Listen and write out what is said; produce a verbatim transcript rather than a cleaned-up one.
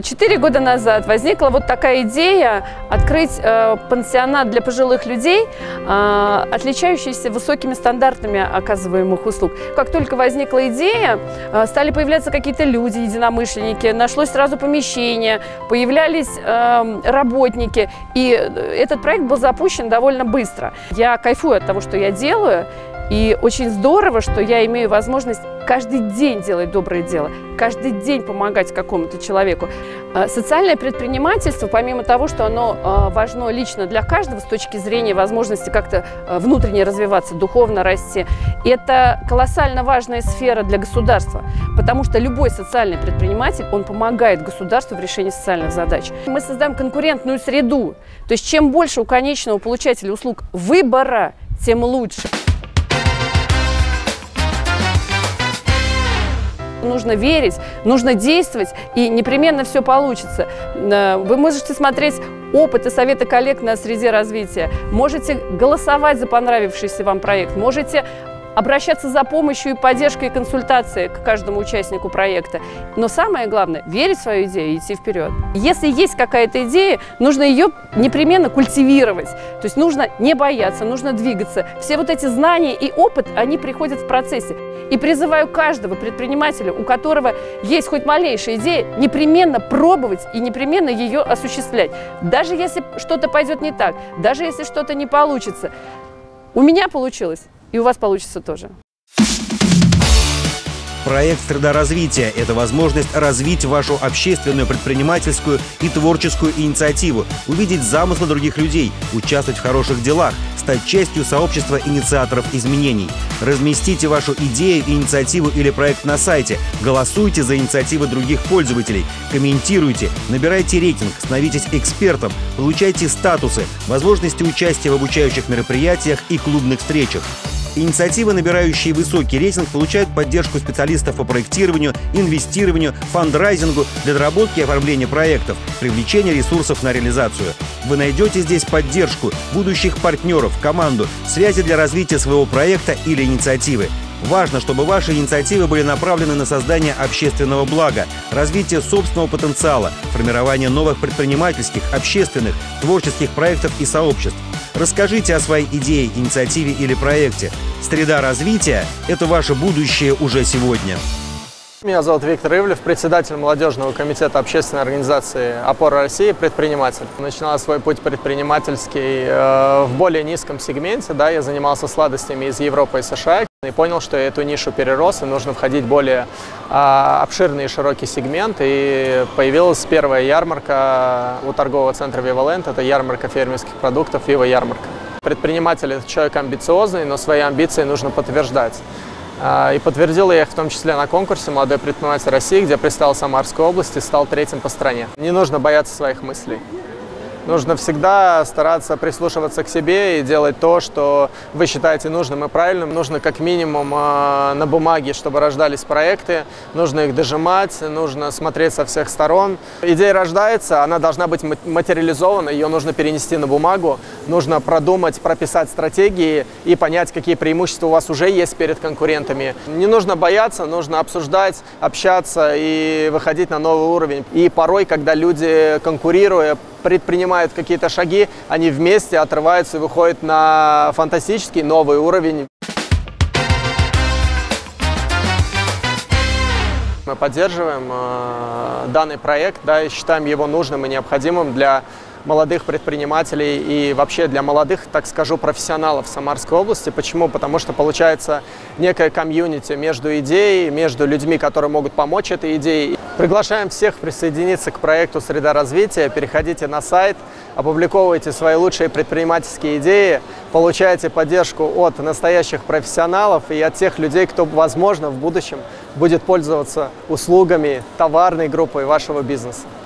Четыре года назад возникла вот такая идея открыть э, пансионат для пожилых людей, э, отличающийся высокими стандартами оказываемых услуг. Как только возникла идея, э, стали появляться какие-то люди, единомышленники, нашлось сразу помещение, появлялись э, работники, и этот проект был запущен довольно быстро. Я кайфую от того, что я делаю, и очень здорово, что я имею возможность каждый день делать доброе дело, каждый день помогать какому-то человеку. Социальное предпринимательство, помимо того, что оно важно лично для каждого с точки зрения возможности как-то внутренне развиваться, духовно расти, это колоссально важная сфера для государства, потому что любой социальный предприниматель, он помогает государству в решении социальных задач. Мы создаем конкурентную среду, то есть чем больше у конечного получателя услуг выбора, тем лучше. Нужно верить, нужно действовать, и непременно все получится. Вы можете смотреть опыт и советы коллег на среде развития, можете голосовать за понравившийся вам проект, можете обращаться за помощью и поддержкой, и консультацией к каждому участнику проекта. Но самое главное – верить в свою идею и идти вперед. Если есть какая-то идея, нужно ее непременно культивировать. То есть нужно не бояться, нужно двигаться. Все вот эти знания и опыт, они приходят в процессе. И призываю каждого предпринимателя, у которого есть хоть малейшая идея, непременно пробовать и непременно ее осуществлять. Даже если что-то пойдет не так, даже если что-то не получится. У меня получилось. И у вас получится тоже. Проект «Среда развития» – это возможность развить вашу общественную, предпринимательскую и творческую инициативу, увидеть замыслы других людей, участвовать в хороших делах, стать частью сообщества инициаторов изменений. Разместите вашу идею, инициативу или проект на сайте, голосуйте за инициативы других пользователей, комментируйте, набирайте рейтинг, становитесь экспертом, получайте статусы, возможности участия в обучающих мероприятиях и клубных встречах. Инициативы, набирающие высокий рейтинг, получают поддержку специалистов по проектированию, инвестированию, фандрайзингу для доработки и оформления проектов, привлечения ресурсов на реализацию. Вы найдете здесь поддержку, будущих партнеров, команду, связи для развития своего проекта или инициативы. Важно, чтобы ваши инициативы были направлены на создание общественного блага, развитие собственного потенциала, формирование новых предпринимательских, общественных, творческих проектов и сообществ. Расскажите о своей идее, инициативе или проекте. Среда развития – это ваше будущее уже сегодня. Меня зовут Виктор Ивлев, председатель молодежного комитета общественной организации «Опора России», предприниматель. Начинал свой путь предпринимательский э, в более низком сегменте. Да, я занимался сладостями из Европы и США и понял, что я эту нишу перерос, и нужно входить в более э, обширный и широкий сегмент. И появилась первая ярмарка у торгового центра «Вивалент». Это ярмарка фермерских продуктов «Вива Ярмарка». Предприниматель – это человек амбициозный, но свои амбиции нужно подтверждать. И подтвердил я их в том числе на конкурсе «Молодой предприниматель России», где представил Самарскую область и стал третьим по стране. Не нужно бояться своих мыслей. Нужно всегда стараться прислушиваться к себе и делать то, что вы считаете нужным и правильным. Нужно как минимум на бумаге, чтобы рождались проекты, нужно их дожимать, нужно смотреть со всех сторон. Идея рождается, она должна быть материализована, ее нужно перенести на бумагу, нужно продумать, прописать стратегии и понять, какие преимущества у вас уже есть перед конкурентами. Не нужно бояться, нужно обсуждать, общаться и выходить на новый уровень. И порой, когда люди, конкурируя, предпринимают какие-то шаги, они вместе отрываются и выходят на фантастический новый уровень. Мы поддерживаем э, данный проект, да, и считаем его нужным и необходимым для молодых предпринимателей и вообще для молодых, так скажу, профессионалов Самарской области. Почему? Потому что получается некое комьюнити между идеей, между людьми, которые могут помочь этой идее. Приглашаем всех присоединиться к проекту «Среда развития». Переходите на сайт, опубликовывайте свои лучшие предпринимательские идеи, получайте поддержку от настоящих профессионалов и от тех людей, кто, возможно, в будущем будет пользоваться услугами товарной группы вашего бизнеса.